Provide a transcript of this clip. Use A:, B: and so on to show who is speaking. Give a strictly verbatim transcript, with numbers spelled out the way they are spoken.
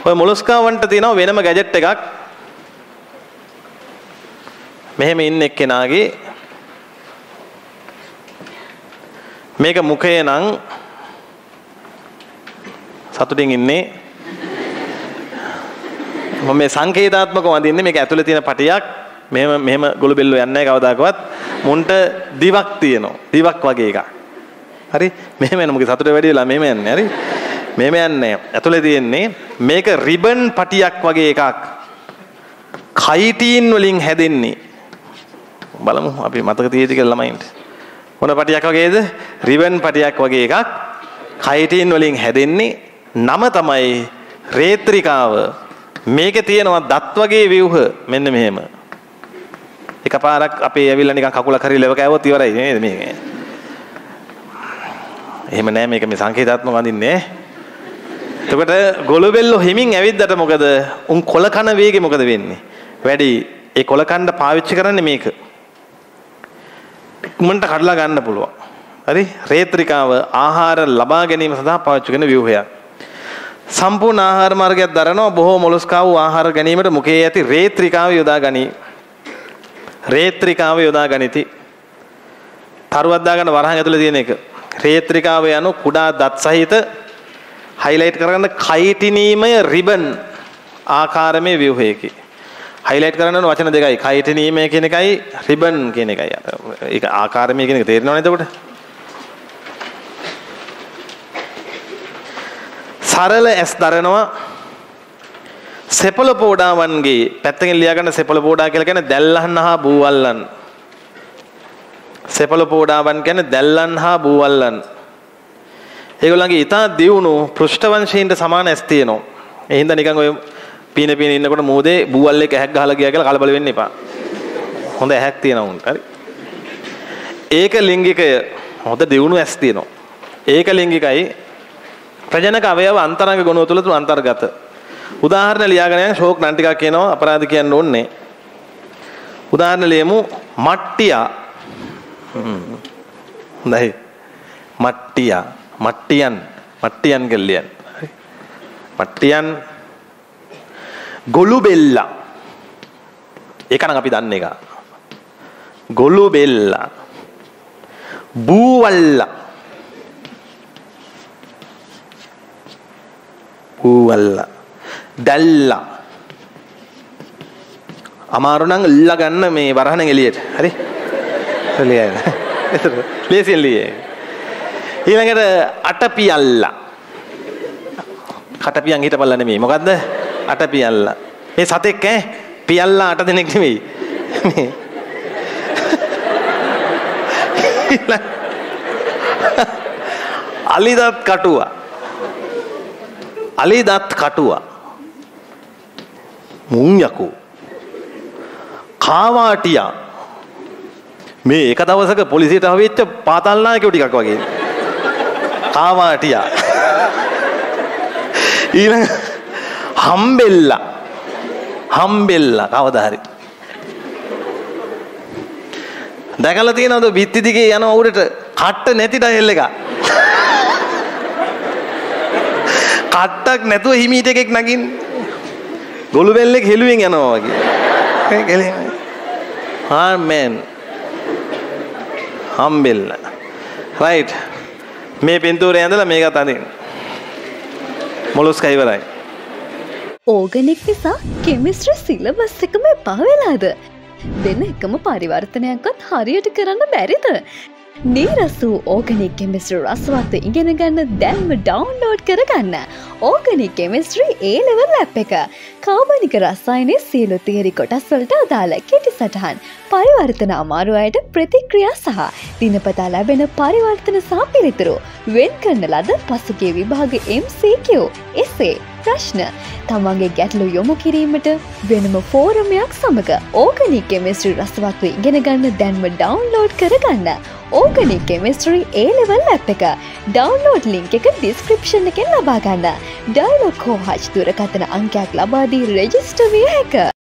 A: ඔය මොලස්කාවන්ට තියෙනවා වෙනම ගැජට් එකක්. මෙහෙම ඉන්න එක්කෙනාගේ මේක මුඛය නම් සතුටින් ඉන්නේ. මම මේ සංකේතාත්මකව වඳින්නේ මේක ඇතුලේ තියෙන පටියක්. මෙහෙම මෙහෙම ගොළු බෙල්ලෝ යන්නේ නැහැ කවදාකවත්. මුන්ට දිවක් තියෙනවා. දිවක් වගේ එකක්. හරි? මෙහෙම යන මොකද සතුට වැඩි වෙලා මෙහෙම යන්නේ. හරි? මෙහෙම යන්නේ. ඇතුලේ තියෙන්නේ මේක රිබන් පටියක් වගේ එකක්. කයිටින් වලින් හැදෙන්නේ. බලමු අපි මතක තියෙයිද කියලා ළමයින්ට. මොන පටියක් වගේද? රිබන් පටියක් වගේ එකක්. කයිටින් වලින් හැදෙන්නේ. නම තමයි රේත්‍රිකාව. මේකේ තියෙනවා දත් වගේ ව්‍යුහ මෙන්න මෙහෙම. එකපාරක් අපේ ඇවිල්ලා නිකන් කකුලක් හරි ලෙව කෑවොත් ඉවරයි නේද මේක. එහෙම නෑ මේක මේ සංකේතාත්මක වඳින්නේ. එතකොට ගොළු බෙල්ලෝ හිමින් ඇවිද්දට මොකද? උන් කොල කන වේගෙ මොකද වෙන්නේ? වැඩි. ඒ කොල කන්න පාවිච්චි කරන්නේ මේක. ඉක්මනට කඩලා ගන්න පුළුවන්. හරි? රේත්‍රිකාව ආහාර ලබා ගැනීම සඳහා පාවිච්චි කරන ව්‍යුහයක්. සම්පූර්ණ ආහාර මාර්ගයක් දරනවා. බොහෝ මොලස්කාව ආහාර ගැනීමට මුඛයේ ඇති රේත්‍රිකාව යොදා ගනී. රේත්‍රිකාව යොදා ගනිති. තරුවක් දාගන්න වරහන් ඇතුලේ තියෙන එක. රේත්‍රිකාව යනු කුඩා දත් සහිත හයිලයිට් කරගන්න කයිටිනීමය රිබන් ආකාරමේ ව්‍යුහයකි. හයිලයිට් කරන්න ඕන වචන දෙකයි. කයිටිනීමය කියන එකයි රිබන් කියන එකයි. ඒක ආකාරමේ කියන එක තේරෙනවද එතකොට? සරල ඇස් දරනවා. සෙපලපෝඩාවන්ගේ පැත්තකින් ලියා ගන්න සෙපලපෝඩා කියලා කියන්නේ දැල්ලන් හා බූවල්ලන්. සෙපලපෝඩාවන් කියන්නේ දැල්ලන් හා බූවල්ලන්. ඒගොල්ලන්ගේ ඊටා දියුණු පෘෂ්ඨවංශීන්ට සමාන ඇස් තියෙනවා. ඒ හින්දා නිකන් ඔය පීන පීන ඉන්නකොට මූදේ බූවල්ලෙක් ඇහැක් ගහලා ගියා කියලා කලබල වෙන්න එපා. හොඳ ඇහැක් තියෙනවා උන්ට. හරි. ඒක ලිංගිකය හොඳ දියුණු ඇස් තියෙනවා. ඒක ලිංගිකයි ප්‍රජනක අවයව අන්තරංග ගුණ තුළ අන්තර්ගත. උදාහරණ ලියාගෙන යන ෂෝක් නම් ටිකක් කියනවා අපරාධ කියන්න ඕනේ. උදාහරණ ලියමු මට්ටියා. හොඳයි. මට්ටියා මට්ටියන් මට්ටියන් කියලා. හරි. මට්ටියන් ගොළු බෙල්ලා. ඒක නම් අපි දන්නේ එක. ගොළු බෙල්ලා. බූවල්ලා. බූවල්ලා. දැල්ලා. අමාරු නම් ඉල්ල ගන්න මේ වරහණෙන් එළියට. හරි? එළියට. ඒතර ලේසියෙන් ලියේ. ඊළඟට අටපියල්ලා. කටපියන් හිටපල්ලා නෙමෙයි. මොකද්ද? අටපියල්ලා. මේ සතෙක් ඈ පියල්ලා අට දෙනෙක් නෙමෙයි. මේ අලිදත් කටුවා. අලිදත් කටුවා. මුං යකෝ. කාවාටියා. මේ එක දවසක පොලිසියට හවෙච්ච පාතාල නායකයෝ ටිකක් වගේ. කාවාටියා. ඊළඟ හම්බෙල්ලා. හම්බෙල්ලා කවදා හරි. දැකලා තියෙනවද බිත්ති දිගේ යන උඩට කට්ට නැති ඩයල් එක. කට්ටක් නැතුව හිමීට එකෙක් නගින්. ගොළු බෙල්ලෙක් හෙළුවෙන් යනවා වගේ. කෙලින්. ආ මෑන්. හම්බෙල්ලා. රයිට්. මේ පින්තූරේ ඇඳලා මේකත් අඳින්න. මොලොස්කා ඉවරයි.
B: ඕගනික් නිසා කෙමිස්ට්‍රි සිලබස් එකම එපා වෙලාද? දෙන එකම පරිවර්තනයක්වත් හරියට කරන්න බැරිද? නීරස වූ ඕගනික් කෙමිස්ට්‍රි රසවත් ඉගෙන ගන්න දැන්ම ඩවුන්ලෝඩ් කරගන්න. Organic chemistry A level app එක. කාබනික රසායනයේ සියලු තියරි කොටස් වලට අදාළ කෙටි සටහන්, පරිවර්තන අමාරු අයට ප්‍රතික්‍රියා සහ දිනපතා ලැබෙන පරිවර්තන සහ පිළිතුරු, වෙන් කරන ලද පසුගිය විභාග එම් සී කියු, එසේ ප්‍රශ්න, තමන්ගේ ගැටලු යොමු කිරීමට වෙනම ෆෝරමයක් සමග ඕගනික් කෙමිස්ට්‍රි රසවත්ව ඉගෙන ගන්න දැන්ම ඩවුන්ලෝඩ් කරගන්න. Organic chemistry A level app එක. ඩවුන්ලෝඩ් ලින්ක් එක ඩිස්ක්‍රිප්ෂන් එකෙන් ලබා ගන්න. ඩයලොග් හෝ හච් දුරකථන අංකයක් ලබා දී රෙජිස්ටර් විය හැකියි.